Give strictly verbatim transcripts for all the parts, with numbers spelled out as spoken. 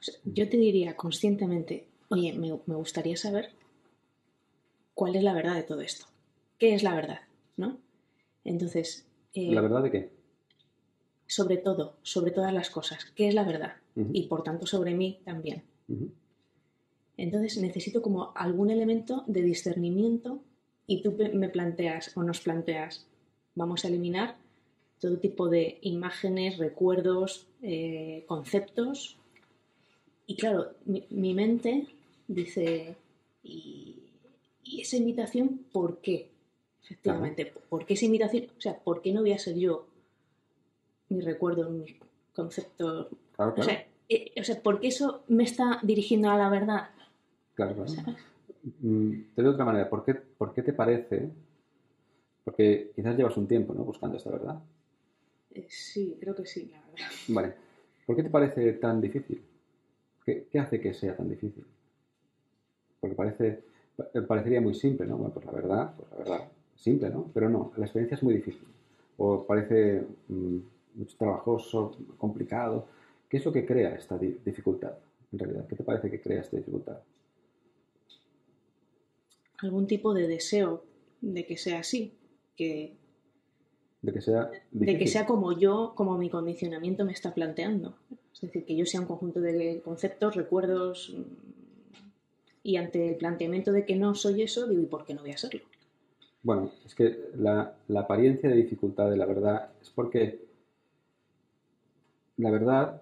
sea, yo te diría conscientemente, oye, me, me gustaría saber cuál es la verdad de todo esto. ¿Qué es la verdad? ¿No? Entonces... Eh, ¿La verdad de qué? Sobre todo, sobre todas las cosas. ¿Qué es la verdad? Uh-huh. Y por tanto sobre mí también. Uh-huh. Entonces necesito como algún elemento de discernimiento y tú me planteas o nos planteas, vamos a eliminar todo tipo de imágenes, recuerdos, eh, conceptos. Y claro, mi, mi mente dice, ¿y, ¿y esa imitación por qué? Efectivamente, claro. ¿Por qué esa imitación? O sea, ¿por qué no voy a ser yo mi recuerdo, mi concepto? Claro, claro. O sea, eh, o sea, ¿por qué eso me está dirigiendo a la verdad? Claro, claro. ¿Sabes? Te digo de otra manera, ¿por qué, ¿por qué te parece? Porque quizás llevas un tiempo, ¿no?, buscando esta verdad. Eh, sí, creo que sí, la verdad. Vale. ¿Por qué te parece tan difícil? ¿Qué, qué hace que sea tan difícil? Porque parece, parecería muy simple, ¿no? Bueno, pues la verdad, pues la verdad, simple, ¿no? Pero no, la experiencia es muy difícil. O parece mmm, mucho trabajoso, complicado. ¿Qué es lo que crea esta di- dificultad, en realidad? ¿Qué te parece que crea esta dificultad? Algún tipo de deseo de que sea así, que de que sea difícil. De que sea como yo, como mi condicionamiento me está planteando. Es decir, que yo sea un conjunto de conceptos, recuerdos, y ante el planteamiento de que no soy eso, digo, ¿y por qué no voy a serlo? Bueno, es que la, la apariencia de dificultad de la verdad es porque la verdad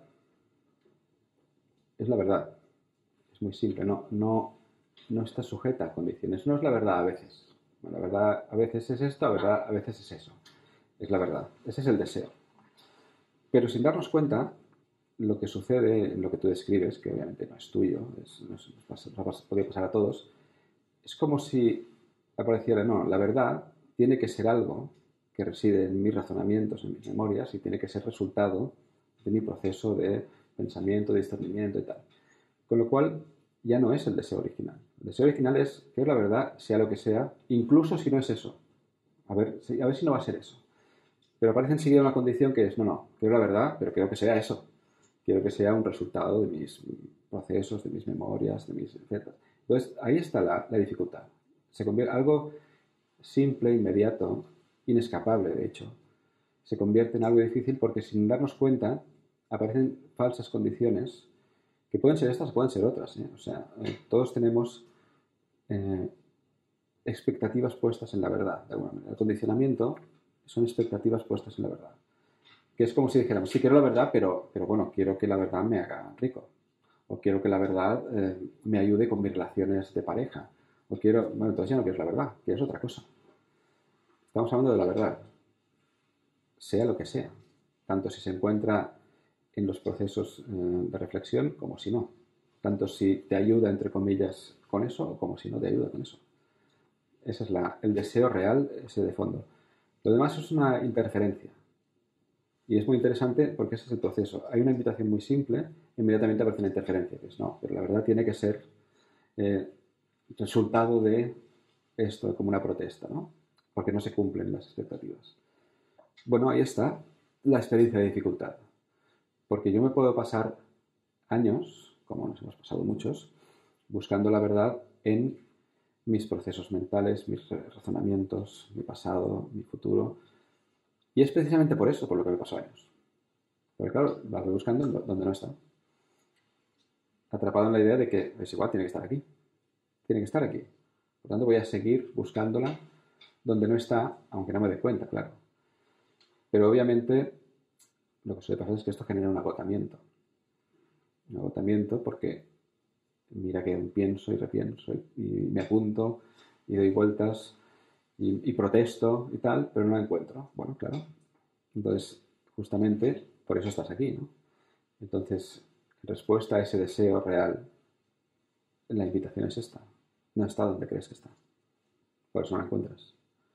es la verdad. Es muy simple, no, no, no está sujeta a condiciones. No es la verdad a veces. Bueno, la verdad a veces es esto, la verdad a veces es eso. Es la verdad. Ese es el deseo. Pero sin darnos cuenta, lo que sucede en lo que tú describes, que obviamente no es tuyo, es, nos, nos, nos podría pasar a todos, es como si apareciera, no, la verdad tiene que ser algo que reside en mis razonamientos, en mis memorias, y tiene que ser resultado de mi proceso de pensamiento, de discernimiento y tal. Con lo cual, ya no es el deseo original. El deseo original es que la verdad sea lo que sea, incluso si no es eso. A ver, a ver si no va a ser eso. Pero aparece enseguida una condición que es, no, no, quiero la verdad, pero quiero que sea eso. Quiero que sea un resultado de mis procesos, de mis memorias, de mis etcétera. Entonces, ahí está la, la dificultad. Se convierte algo simple, inmediato, inescapable, de hecho. Se convierte en algo difícil porque sin darnos cuenta aparecen falsas condiciones que pueden ser estas, pueden ser otras. ¿eh? O sea, eh, todos tenemos eh, expectativas puestas en la verdad, de alguna manera. El condicionamiento son expectativas puestas en la verdad. Que es como si dijéramos, sí, quiero la verdad, pero, pero bueno, quiero que la verdad me haga rico. O quiero que la verdad eh, me ayude con mis relaciones de pareja. O quiero, bueno, entonces ya no quieres la verdad, quieres otra cosa. Estamos hablando de la verdad, sea lo que sea. Tanto si se encuentra en los procesos eh, de reflexión como si no. Tanto si te ayuda, entre comillas, con eso, como si no te ayuda con eso. Ese es la, el deseo real, ese de fondo. Lo demás es una interferencia. Y es muy interesante porque ese es el proceso. Hay una invitación muy simple, inmediatamente aparece una interferencia, que es no, pero la verdad tiene que ser eh, resultado de esto, como una protesta, ¿no? Porque no se cumplen las expectativas. Bueno, ahí está la experiencia de dificultad. Porque yo me puedo pasar años, como nos hemos pasado muchos, buscando la verdad en mis procesos mentales, mis razonamientos, mi pasado, mi futuro. Y es precisamente por eso por lo que me pasó años. Porque claro, la voy buscando donde no está. Atrapado en la idea de que es igual, tiene que estar aquí. Tiene que estar aquí. Por tanto, voy a seguir buscándola donde no está, aunque no me dé cuenta, claro. Pero obviamente lo que suele pasar es que esto genera un agotamiento. Un agotamiento porque mira que pienso y repienso y, y me apunto y doy vueltas y, y protesto y tal, pero no la encuentro. Bueno, claro. Entonces, justamente por eso estás aquí, ¿no? Entonces, en respuesta a ese deseo real, la invitación es esta. No está donde crees que está. Por eso no la encuentras.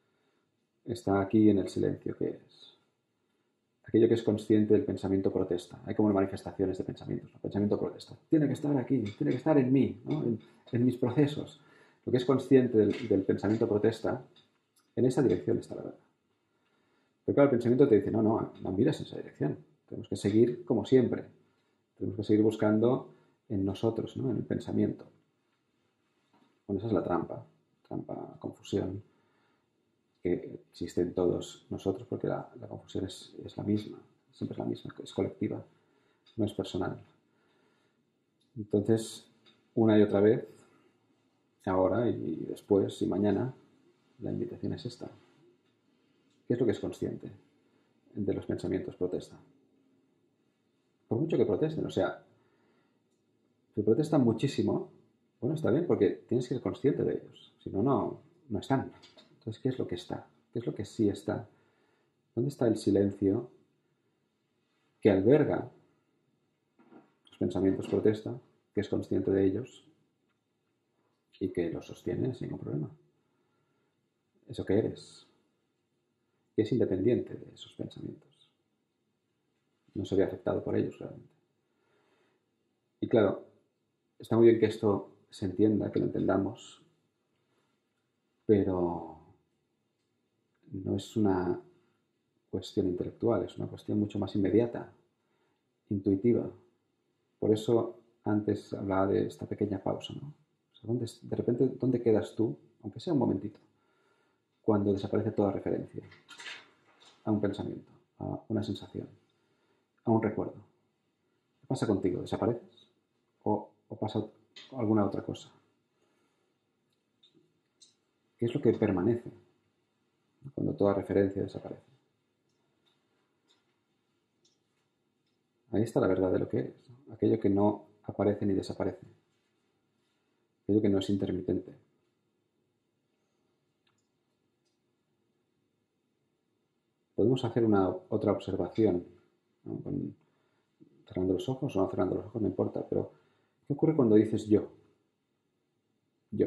Está aquí en el silencio, que es aquello que es consciente del pensamiento protesta. Hay como manifestaciones de pensamientos. El pensamiento protesta. Tiene que estar aquí, tiene que estar en mí, ¿no? en, en mis procesos. Lo que es consciente del, del pensamiento protesta, en esa dirección está la verdad. Pero claro, el pensamiento te dice, no, no, no mires en esa dirección. Tenemos que seguir como siempre. Tenemos que seguir buscando en nosotros, ¿no? En el pensamiento. Bueno, esa es la trampa, trampa, confusión, que existe en todos nosotros, porque la, la confusión es, es la misma, siempre es la misma, es colectiva, no es personal. Entonces, una y otra vez, ahora y después y mañana, la invitación es esta. ¿Qué es lo que es consciente de los pensamientos protesta? Por mucho que protesten, o sea, si protestan muchísimo, bueno, está bien, porque tienes que ser consciente de ellos, si no, no, no están. Entonces, ¿qué es lo que está? ¿Qué es lo que sí está? ¿Dónde está el silencio que alberga los pensamientos protesta, que es consciente de ellos y que los sostiene sin ningún problema? Eso que eres, que es independiente de esos pensamientos. No se ve afectado por ellos realmente. Y claro, está muy bien que esto se entienda, que lo entendamos, pero no es una cuestión intelectual, es una cuestión mucho más inmediata, intuitiva. Por eso antes hablaba de esta pequeña pausa, ¿no? O sea, ¿dónde, de repente, ¿dónde quedas tú, aunque sea un momentito, cuando desaparece toda referencia a un pensamiento, a una sensación, a un recuerdo? ¿Qué pasa contigo? ¿Desapareces? ¿O, o pasa alguna otra cosa? ¿Qué es lo que permanece cuando toda referencia desaparece? Ahí está la verdad de lo que eres, ¿no? Aquello que no aparece ni desaparece, aquello que no es intermitente. Podemos hacer una otra observación, ¿no? Con, cerrando los ojos o no cerrando los ojos, no importa, pero ¿qué ocurre cuando dices yo? Yo.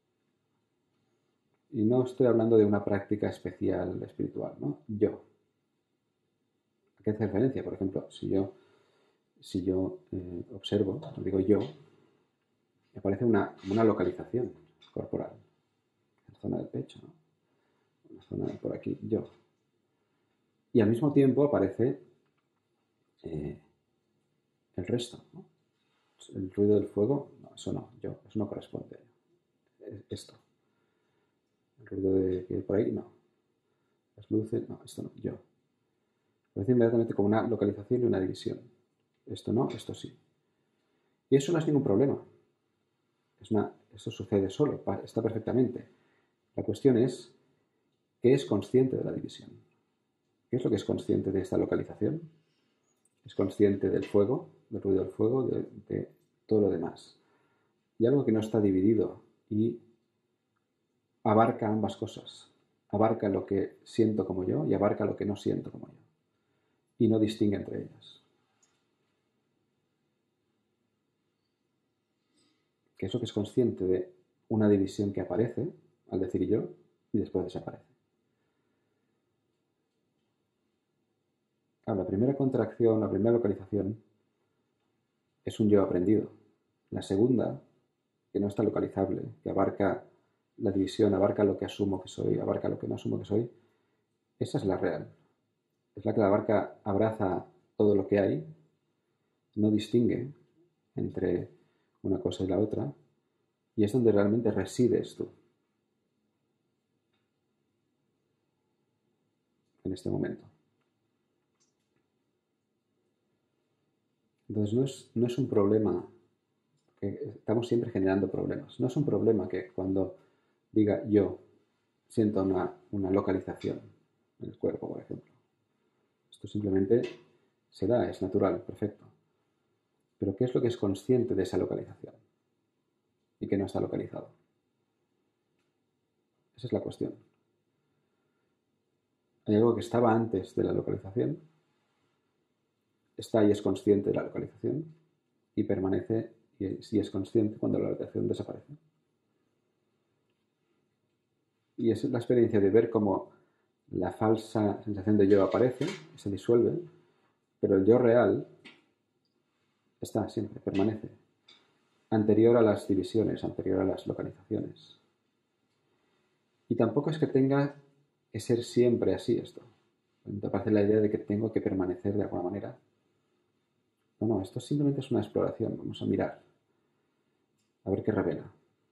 Y no estoy hablando de una práctica especial espiritual, ¿no? Yo. ¿A qué hace referencia? Por ejemplo, si yo, si yo eh, observo, digo yo, me aparece una, una localización corporal, en la zona del pecho, ¿no? En la zona de por aquí, yo. Y al mismo tiempo aparece eh, el resto, ¿no? El ruido del fuego, no, eso no, yo, eso no corresponde. Esto. El ruido de que hay por ahí, no. Las luces, no, esto no, yo. Aparece inmediatamente como una localización y una división. Esto no, esto sí. Y eso no es ningún problema. Es una, eso sucede solo, está perfectamente. La cuestión es, ¿qué es consciente de la división? ¿Qué es lo que es consciente de esta localización? Es consciente del fuego, del ruido del fuego, de, de todo lo demás. Y algo que no está dividido y abarca ambas cosas. Abarca lo que siento como yo y abarca lo que no siento como yo. Y no distingue entre ellas. Que es lo que es consciente de una división que aparece al decir yo y después desaparece. Claro, la primera contracción, la primera localización es un yo aprendido. La segunda, que no está localizable, que abarca la división, abarca lo que asumo que soy, abarca lo que no asumo que soy, esa es la real. Es la que abarca, abraza todo lo que hay, no distingue entre una cosa y la otra, y es donde realmente resides tú en este momento. Entonces no es, no es un problema, que estamos siempre generando problemas, no es un problema que cuando diga yo siento una, una localización en el cuerpo, por ejemplo. Esto simplemente se da, es natural, perfecto. Pero ¿qué es lo que es consciente de esa localización? Y que no está localizado. Esa es la cuestión. Hay algo que estaba antes de la localización, está y es consciente de la localización, y permanece y sí es consciente cuando la localización desaparece. Y es la experiencia de ver cómo la falsa sensación de yo aparece, se disuelve, pero el yo real está siempre, permanece, anterior a las divisiones, anterior a las localizaciones. Y tampoco es que tenga que ser siempre así esto. Me parece la idea de que tengo que permanecer de alguna manera. No, no, esto simplemente es una exploración, vamos a mirar. a ver qué revela.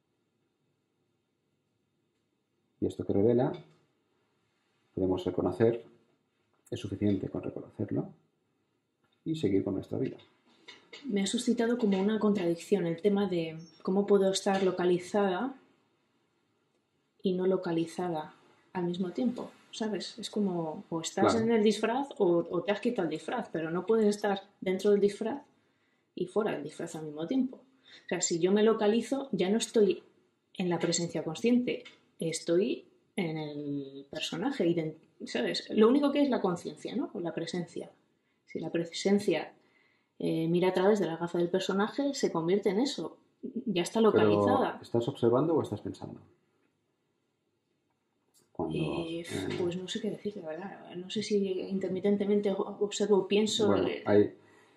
Y esto que revela, podemos reconocer, es suficiente con reconocerlo y seguir con nuestra vida. Me ha suscitado como una contradicción el tema de cómo puedo estar localizada y no localizada al mismo tiempo, ¿sabes? Es como, o estás Claro. en el disfraz o, o te has quitado el disfraz, pero no puedes estar dentro del disfraz y fuera del disfraz al mismo tiempo. O sea, si yo me localizo, ya no estoy en la presencia consciente, estoy en el personaje, ¿sabes? Lo único que es la conciencia, ¿no? O la presencia. Si la presencia eh, mira a través de la gafa del personaje, se convierte en eso. Ya está localizada. Pero, ¿estás observando o estás pensando? Cuando, Eh, eh, pues no sé qué decir, de verdad. No sé si intermitentemente observo o pienso. Bueno, eh, hay...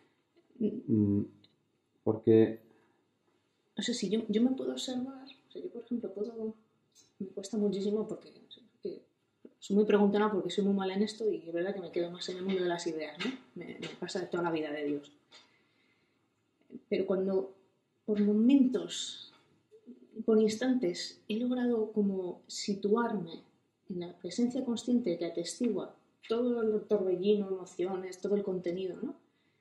Mm, porque... No sé si yo, yo me puedo observar. O sea, yo, por ejemplo, puedo. Me cuesta muchísimo porque. porque soy muy preguntona porque soy muy mala en esto y es verdad que me quedo más en el mundo de las ideas, ¿no? Me, me pasa de toda la vida de Dios. Pero cuando por momentos, por instantes, he logrado como situarme en la presencia consciente que atestigua todo el torbellino, emociones, todo el contenido, ¿no?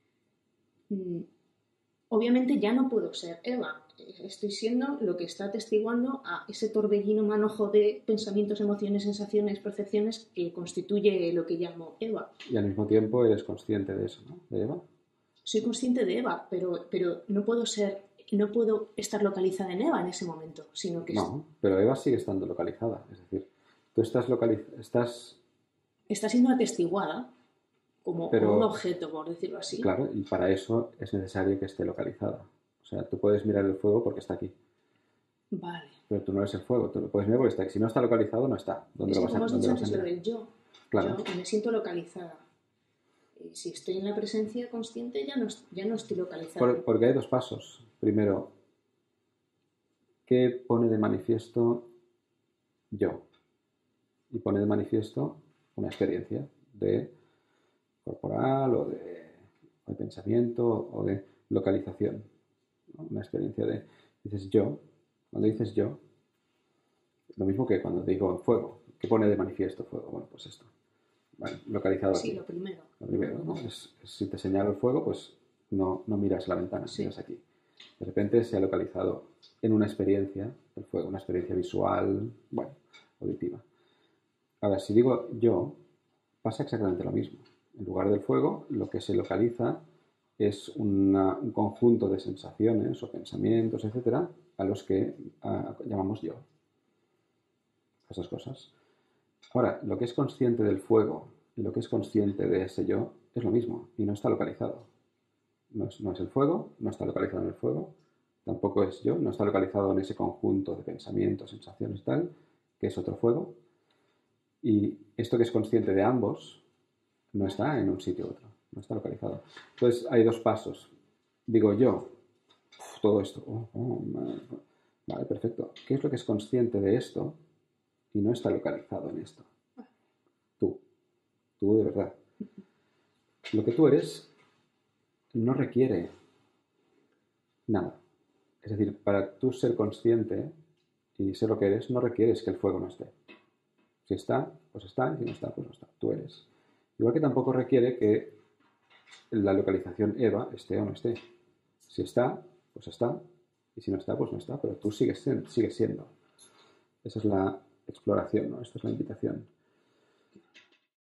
Mm, obviamente ya no puedo ser Eva, estoy siendo lo que está atestiguando a ese torbellino manojo de pensamientos, emociones, sensaciones, percepciones que constituye lo que llamo Eva. Y al mismo tiempo eres consciente de eso, ¿no? De Eva. Soy consciente de Eva, pero, pero no puedo ser, no puedo estar localizada en Eva en ese momento, sino que No, pero Eva sigue estando localizada. Es decir, tú estás localizada, estás... está siendo atestiguada como, Pero, como un objeto, por decirlo así. Claro, y para eso es necesario que esté localizada. O sea, tú puedes mirar el fuego porque está aquí. Vale. Pero tú no eres el fuego, tú lo puedes mirar porque está aquí. Si no está localizado, no está. ¿Dónde Es lo que vas a, como has dónde dicho lo vas a antes lo mirar? del yo, Claro. yo me siento localizada. Y si estoy en la presencia consciente ya no, ya no estoy localizada. Por, porque hay dos pasos. Primero, ¿qué pone de manifiesto yo? Y pone de manifiesto una experiencia de corporal o de, o de pensamiento o de localización, ¿no? Una experiencia de, dices yo, cuando dices yo, lo mismo que cuando digo fuego, ¿qué pone de manifiesto fuego? Bueno, pues esto, vale, localizado sí, aquí. lo primero. Lo primero, ¿no? Es, es, si te señalo el fuego, pues no, no miras la ventana, Sí. miras aquí. De repente se ha localizado en una experiencia el fuego, una experiencia visual, bueno, auditiva. Ahora, si digo yo, pasa exactamente lo mismo. En lugar del fuego, lo que se localiza es una, un conjunto de sensaciones o pensamientos, etcétera, a los que uh, llamamos yo. Esas cosas. Ahora, lo que es consciente del fuego y lo que es consciente de ese yo es lo mismo y no está localizado. No es, no es el fuego, no está localizado en el fuego, tampoco es yo, no está localizado en ese conjunto de pensamientos, sensaciones y tal, que es otro fuego. Y esto que es consciente de ambos no está en un sitio u otro, no está localizado. Entonces hay dos pasos. Digo yo, uf, todo esto, oh, oh, vale, perfecto. ¿Qué es lo que es consciente de esto y no está localizado en esto? Tú, tú de verdad. Lo que tú eres no requiere nada. Es decir, para tú ser consciente y ser lo que eres, no requieres que el fuego no esté. Si está, pues está, y si no está, pues no está. Tú eres. Igual que tampoco requiere que la localización Eva esté o no esté. Si está, pues está, y si no está, pues no está, pero tú sigues siendo. Sigues siendo. Esa es la exploración, ¿no? Esta es la invitación.